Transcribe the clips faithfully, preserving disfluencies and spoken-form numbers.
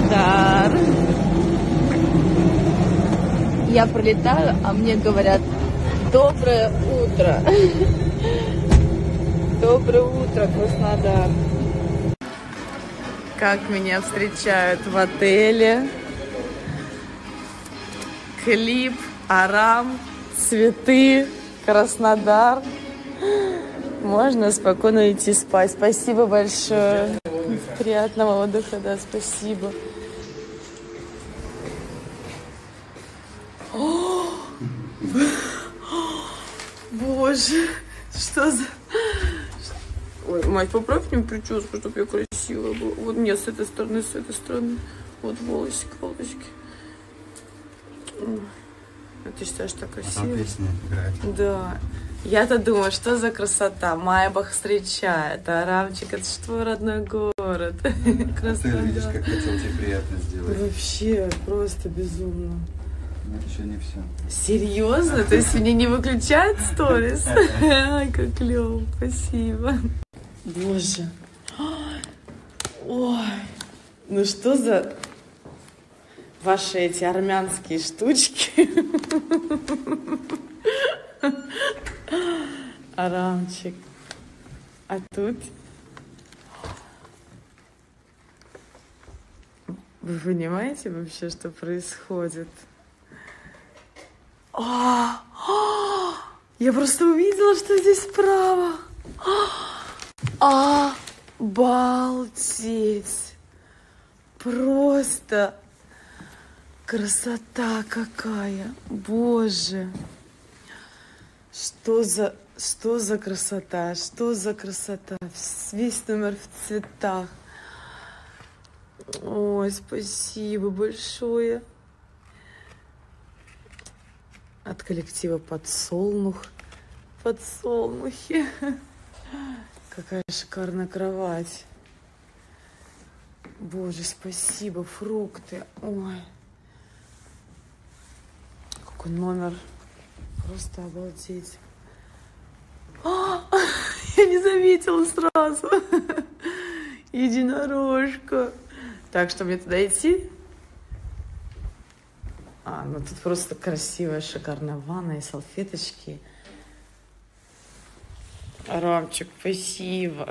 Краснодар. Я прилетаю, а мне говорят: доброе утро. Доброе утро, Краснодар. Как меня встречают в отеле. Клип, Арам, цветы, Краснодар. Можно спокойно идти спать. Спасибо большое. Приятного отдыха, да, спасибо. О! Боже, что за... Ой, мать, поправь мне прическу, чтобы я красивая была. Вот нет, с этой стороны, с этой стороны. Вот волосики, волосики. А ты считаешь, так красиво? А там песня играет. Да. Я-то думаю, что за красота. Майбах встречает. Арамчик, это ж твой родной город. Красота. Ты видишь, как хотел тебе приятно сделать. Вообще, просто безумно. Но это еще не все. Серьезно? То есть мне не выключают сторис? Ай, как клево. Спасибо. Боже. Ой. Ну что за ваши эти армянские штучки? Арамчик. А тут? Вы понимаете вообще, что происходит? А, а, я просто увидела, что здесь справа. А, обалдеть. Просто красота какая. Боже. Что за, что за красота? Что за красота? Весь номер в цветах. Ой, спасибо большое. От коллектива «Подсолнух». Подсолнухи. Какая шикарная кровать. Боже, спасибо. Фрукты. Ой. Какой номер. Просто обалдеть. А, я не заметила сразу. Единорожка. Так, что мне туда идти? А, ну тут просто красивая, шикарная ванна и салфеточки. Арамчик, спасибо.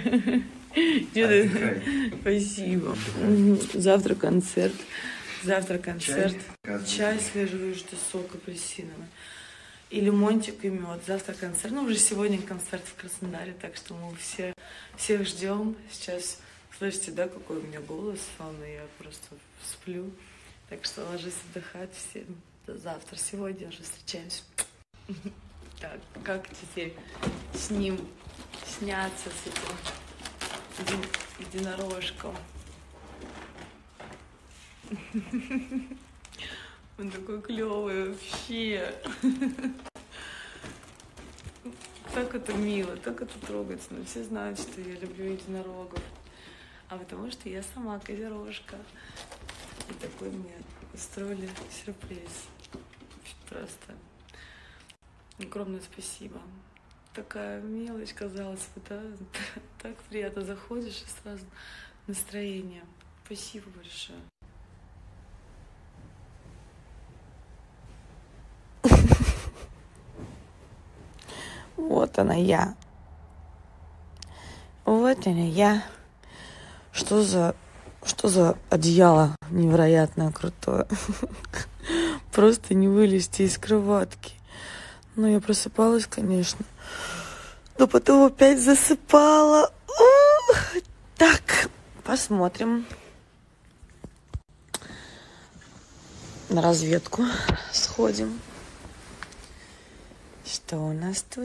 Спасибо. Завтра концерт. Завтра концерт. Чай, Чай свежевыжатый, сок апельсиновый. И лимончик, и мед. Завтра концерт. Ну, уже сегодня концерт в Краснодаре, так что мы все, всех ждем. Сейчас слышите, да, какой у меня голос сонный, я просто сплю. Так что ложись отдыхать всем. До завтра. Сегодня уже встречаемся. Так, как теперь с ним сняться, с этим единорожком? Он такой клевый вообще. Так это мило, так это трогательно. Все знают, что я люблю единорогов. А потому что я сама козерожка. И такой мне устроили сюрприз. Просто огромное спасибо. Такая мелочь, казалось бы, да? Так приятно заходишь и сразу настроение. Спасибо большое. Вот она я. Вот она я. Что за... Что за одеяло невероятно крутое. Просто не вылезти из кроватки. Ну, я просыпалась, конечно. Но потом опять засыпала. Ух! Так, посмотрим. На разведку сходим. Что у нас тут?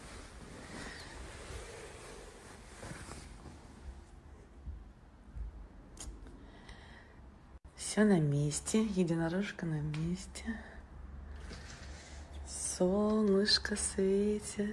Все на месте. Единорожка на месте. Солнышко светит.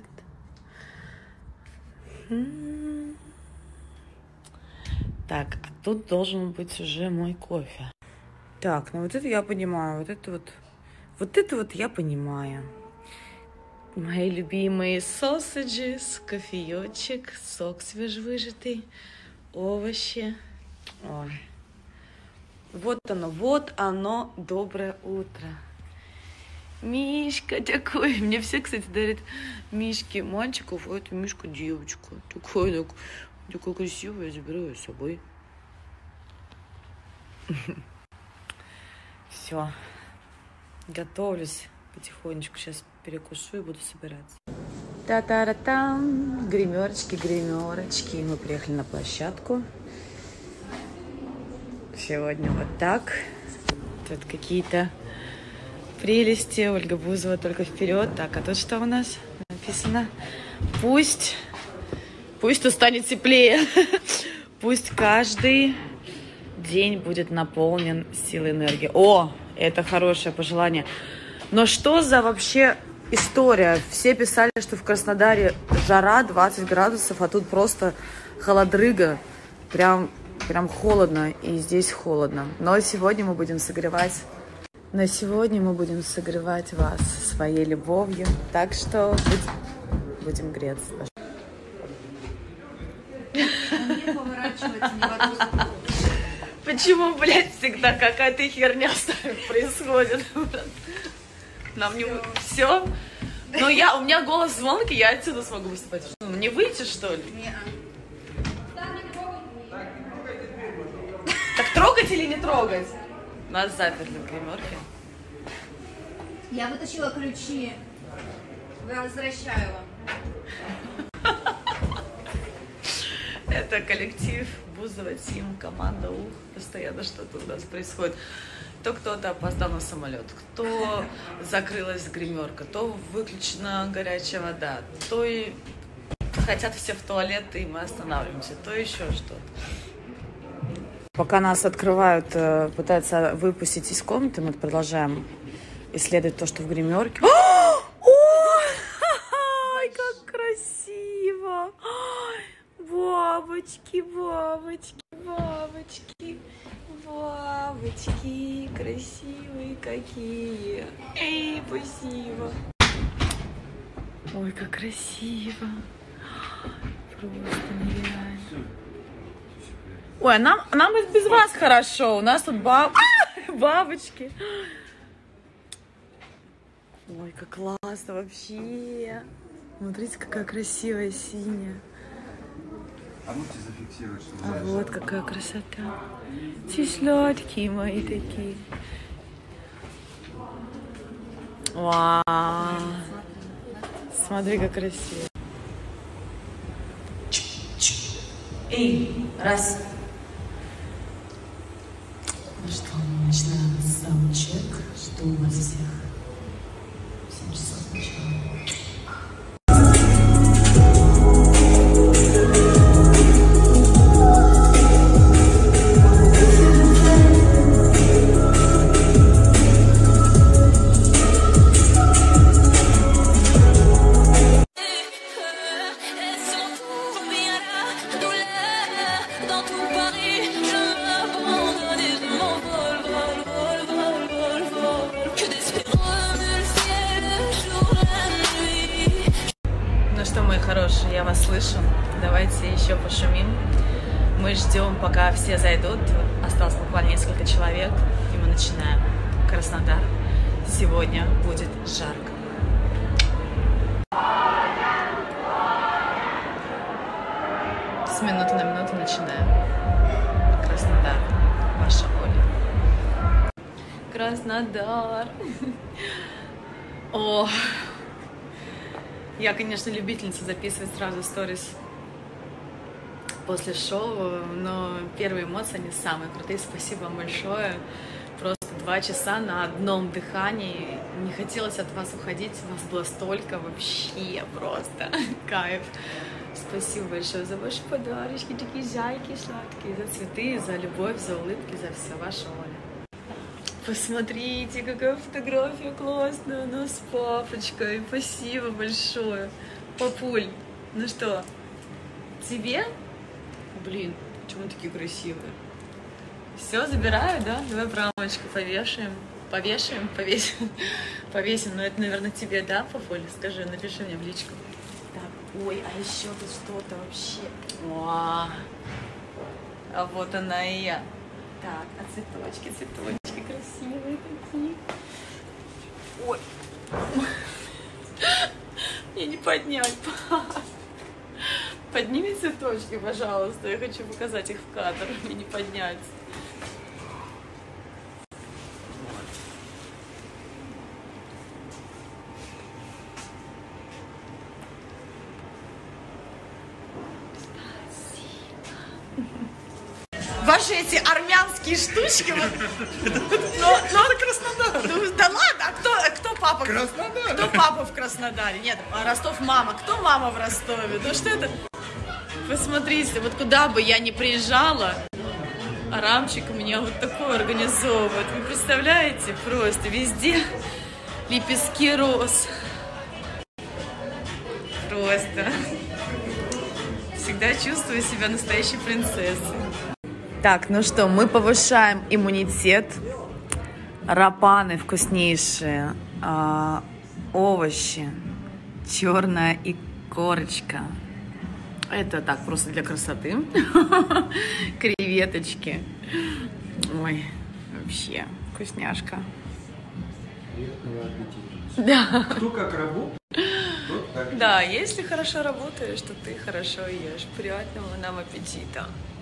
Так, а тут должен быть уже мой кофе. Так, ну вот это я понимаю. Вот это вот. Вот это вот я понимаю. Мои любимые сосиджи, кофеечек, сок свежевыжатый, овощи. Ой. Вот оно, вот оно, доброе утро. Мишка такой. Мне все, кстати, дарят мишки мальчиков, а это мишка девочка. Такой, так, такой красивый, я заберу ее с собой. Все. Готовлюсь потихонечку. Сейчас перекушу и буду собираться. Та-та-ра-там. Гримерочки, гримерочки. Мы приехали на площадку. Сегодня вот так. Тут какие-то прелести. Ольга Бузова только вперед. Так, а тут что у нас написано? Пусть, пусть устанет теплее. Пусть каждый день будет наполнен силой энергии. О, это хорошее пожелание. Но что за вообще история? Все писали, что в Краснодаре жара двадцать градусов, а тут просто холодрыга. Прям, прям холодно, и здесь холодно. Но сегодня мы будем согревать, но сегодня мы будем согревать вас своей любовью. Так что будем, будем греться. Почему, блядь, всегда какая-то херня происходит? Нам не... Все? Ну, я, у меня голос звонкий, я отсюда смогу выступать. Ну, не выйти, что ли? Нет. Так трогать или не трогать? Нас заперли в гримерке. Я вытащила ключи. Возвращаю вам. Это коллектив Бузова, Тим, команда Ух. Постоянно что-то у нас происходит. То кто-то опоздал на самолет, то закрылась гримерка, то выключена горячая вода, то и хотят все в туалет, и мы останавливаемся, то еще что-то. Пока нас открывают, пытаются выпустить из комнаты, мы продолжаем исследовать то, что в гримерке. Ой, как красиво! Бабочки, бабочки, бабочки, бабочки, красивые какие. Эй, спасибо. Ой, как красиво. Просто нереально. Ой, а нам, нам без вас хорошо. У нас тут баб... а, бабочки. Ой, как классно вообще. Смотрите, какая красивая синяя. А можете зафиксировать, что А вот какая красота. Тесладкие мои такие. Вау. Смотри, как красиво. Эй, раз. Ну что, мы начинаем саундчек. Жду вас всех. В семь часов начала. Хорошие, я вас слышу. Давайте еще пошумим. Мы ждем, пока все зайдут. Осталось буквально несколько человек, и мы начинаем. Краснодар. Сегодня будет жарко. С минуты на минуту начинаем. Краснодар. Ваша Оля. Краснодар. О. Я, конечно, любительница записывать сразу сторис после шоу, но первые эмоции, они самые крутые. Спасибо вам большое. Просто два часа на одном дыхании. Не хотелось от вас уходить, вас было столько, вообще просто кайф. Спасибо большое за ваши подарочки, такие зайки сладкие, за цветы, за любовь, за улыбки, за все. Ваша Оля. Посмотрите, какая фотография классная у нас с папочкой. Спасибо большое. Папуль, ну что, тебе? Блин, почему такие красивые? Все, забираю, да? Давай в рамочку повешаем. Повешаем, повесим. Повесим, но это, наверное, тебе, да, папуль? Скажи, напиши мне в личку. Так, ой, а еще тут что-то вообще. О, а вот она и я. Так, а цветочки, цветочки красивые такие. Ой. Мне не поднять. Подними цветочки, пожалуйста. Я хочу показать их в кадр. Мне не поднять. Ваши эти армянские штучки. Вот, но, но, Краснодар. Ну, да ладно, а кто, кто папа? Краснодар. Кто папа в Краснодаре? Нет, а Ростов мама. Кто мама в Ростове? Ну что это? Посмотрите, вот куда бы я ни приезжала, Арамчик меня вот такое организовывает. Вы представляете? Просто везде лепестки роз. Просто. Всегда чувствую себя настоящей принцессой. Так, ну что, мы повышаем иммунитет. Рапаны вкуснейшие, а, овощи, черная и корочка. Это так, просто для красоты. Креветочки. Ой, вообще вкусняшка. Приятного аппетита. Да. Кто как работает, тот так. Да, если хорошо работаешь, то ты хорошо ешь. Приятного нам аппетита.